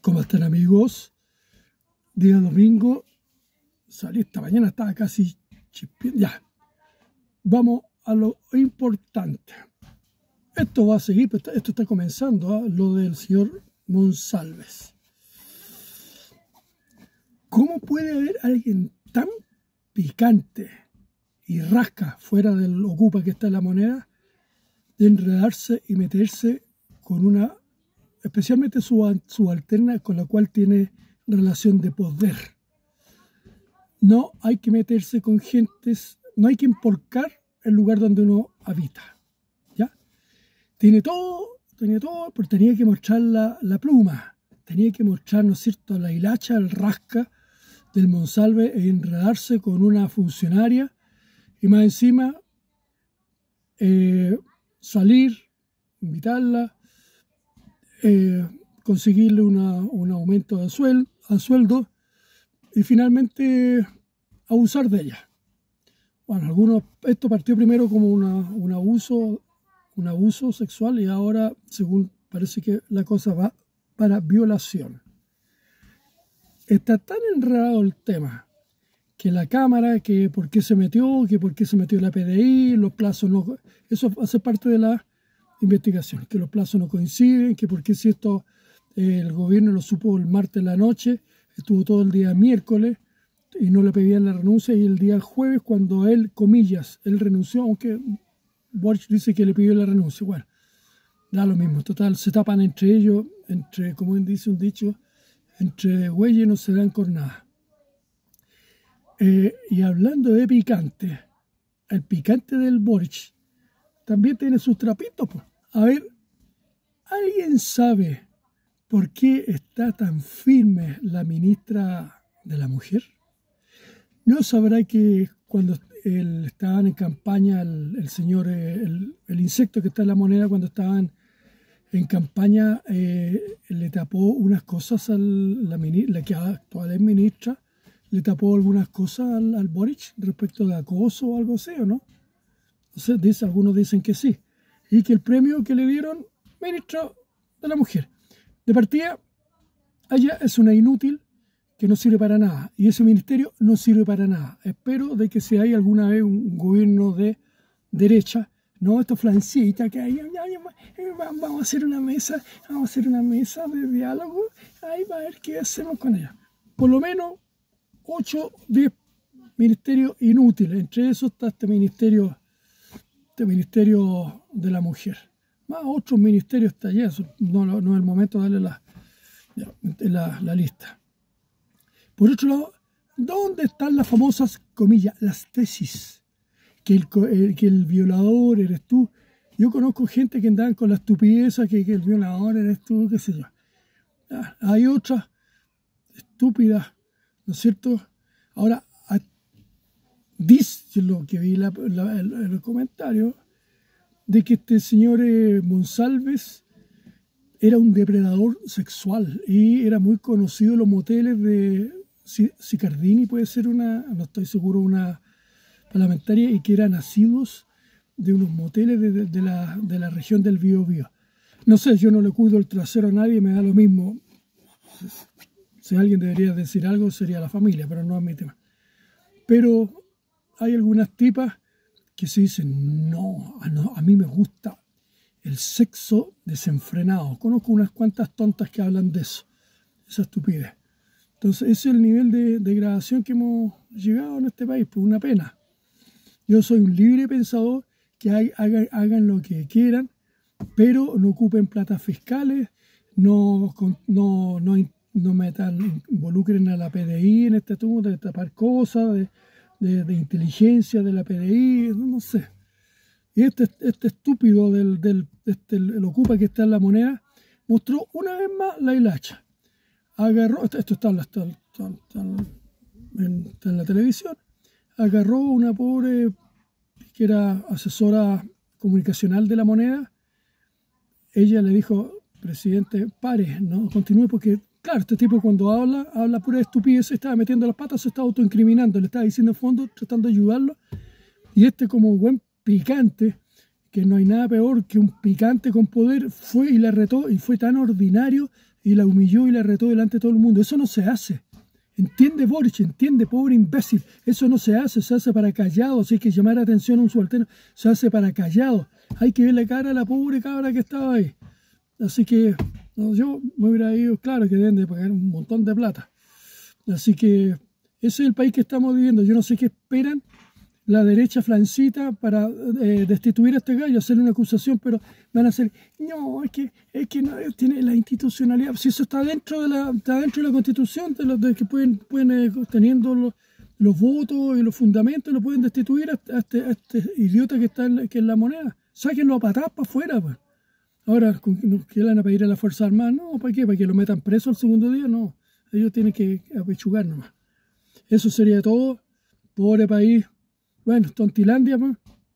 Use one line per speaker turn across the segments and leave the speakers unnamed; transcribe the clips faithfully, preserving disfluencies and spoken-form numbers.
¿Cómo están, amigos? Día domingo, salí esta mañana, estaba casi chispeando. Ya, vamos a lo importante. Esto va a seguir, esto está comenzando, ¿eh? Lo del señor Monsalves. ¿Cómo puede haber alguien tan picante y rasca fuera del Ocupa que está en La Moneda de enredarse y meterse con una, especialmente su subalterna con la cual tiene relación de poder? No hay que meterse con gentes, no hay que emporcar el lugar donde uno habita, ¿ya? Tiene todo, tenía todo, pero tenía que mostrar la, la pluma, tenía que mostrar, ¿no es cierto?, la hilacha, el rasca del Monsalve e enredarse con una funcionaria y más encima eh, salir, invitarla, eh, conseguirle una, un aumento de suel, a sueldo y finalmente abusar de ella. Bueno, algunos, esto partió primero como una, un abuso, un abuso sexual y ahora, según parece que la cosa va para violación. Está tan enredado el tema que la Cámara, que por qué se metió, que por qué se metió la P D I, los plazos no... Eso hace parte de la investigación, que los plazos no coinciden, que por qué si esto eh, el gobierno lo supo el martes en la noche, estuvo todo el día miércoles y no le pedían la renuncia, y el día jueves cuando él, comillas, él renunció, aunque Boric dice que le pidió la renuncia. Bueno, da lo mismo, total, se tapan entre ellos, entre, como dice un dicho, entre güeyes no se dan con nada. Eh, y hablando de picante, el picante del Boric también tiene sus trapitos, pues. A ver, ¿alguien sabe por qué está tan firme la ministra de la Mujer? ¿No sabrá que cuando él, estaban en campaña, el, el señor, el, el insecto que está en La Moneda, cuando estaban en campaña, eh, le tapó unas cosas a la, la que actual es ministra, le tapó algunas cosas al, al Boric respecto de acoso o algo así, ¿o no? Entonces, dice, algunos dicen que sí. Y que el premio que le dieron, ministro de la Mujer, de partida, ella es una inútil que no sirve para nada. Y ese ministerio no sirve para nada. Espero de que si hay alguna vez un gobierno de derecha, no estos flancitas que hay, vamos a hacer una mesa, vamos a hacer una mesa de diálogo, ahí va a ver qué hacemos con ella. Por lo menos ocho, diez ministerios inútiles. Entre esos está este ministerio, este ministerio de la Mujer. Más otros ministerios está allá, no, no es el momento de darle la, la, la lista. Por otro lado, ¿dónde están las famosas, comillas, las tesis? Que el, el, que el violador eres tú. Yo conozco gente que andan con la estupidez que, que el violador eres tú, qué sé yo. Ah, hay otras estúpidas, ¿no es cierto? Ahora, a, dice lo que vi la, la, el, el comentario, de que este señor eh, Monsalves era un depredador sexual y era muy conocido en los moteles de Sicardini, puede ser una, no estoy seguro, una parlamentaria, y que eran nacidos de unos moteles de, de, de, la, de la región del Biobío. No sé, yo no le cuido el trasero a nadie, me da lo mismo. Si alguien debería decir algo sería la familia, pero no es mi tema. Pero hay algunas tipas que se dicen, no, no, a mí me gusta el sexo desenfrenado. Conozco unas cuantas tontas que hablan de eso, esa estupidez. Entonces ese es el nivel de degradación que hemos llegado en este país, pues una pena. Yo soy un libre pensador, que hay, hagan, hagan lo que quieran, pero no ocupen platas fiscales, no, no, no, no metan, involucren a la P D I en este asunto de tapar cosas, de, de, de inteligencia de la P D I, no, no sé. Y este, este estúpido del, del este, el Ocupa que está en La Moneda mostró una vez más la hilacha. Agarró, esto está, está, está, está, en, está en la televisión, agarró una pobre que era asesora comunicacional de La Moneda. Ella le dijo, presidente, pare, no continúe, porque claro, este tipo cuando habla, habla pura estupidez, se estaba metiendo las patas, se estaba autoincriminando, le estaba diciendo en fondo, tratando de ayudarlo, y este como buen picante, que no hay nada peor que un picante con poder, fue y le retó, y fue tan ordinario y la humilló y la retó delante de todo el mundo. Eso no se hace. Entiende, Boric, entiende, pobre imbécil. Eso no se hace, se hace para callados. Si hay que llamar la atención a un subalterno, se hace para callados. Hay que ver la cara a la pobre cabra que estaba ahí. Así que no, yo me hubiera ido, claro que deben de pagar un montón de plata. Así que ese es el país que estamos viviendo. Yo no sé qué esperan la derecha flancita para eh, destituir a este gallo, hacerle una acusación, pero van a hacer, no, es que, es que no tiene la institucionalidad, si eso está dentro de la, está dentro de la Constitución, de los de que pueden, pueden eh, teniendo los, los votos y los fundamentos, lo pueden destituir a, a, este, a este idiota que está en la, que en la moneda. Sáquenlo a patadas para afuera, pues. Ahora, ¿qué le van a pedir a la Fuerza Armada? No, ¿para qué? ¿Para que lo metan preso el segundo día? No, ellos tienen que apechugar nomás. Eso sería todo. Pobre país. Bueno, Tontilandia, pues.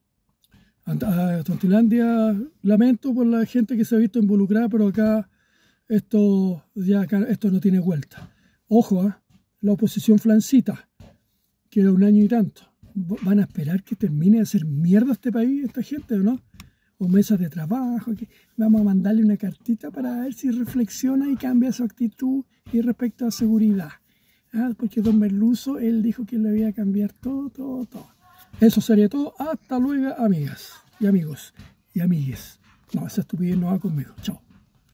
Tontilandia, lamento por la gente que se ha visto involucrada, pero acá esto ya acá, esto no tiene vuelta. Ojo, ¿eh? La oposición flancita, queda un año y tanto. ¿Van a esperar que termine de hacer mierda este país, esta gente, o no? O mesas de trabajo, que vamos a mandarle una cartita para ver si reflexiona y cambia su actitud y respecto a seguridad. ¿Ah? Porque don Merluzo, él dijo que le iba a cambiar todo, todo, todo. Eso sería todo. Hasta luego, amigas y amigos y amigues. No, esa estupidez no va conmigo. Chao.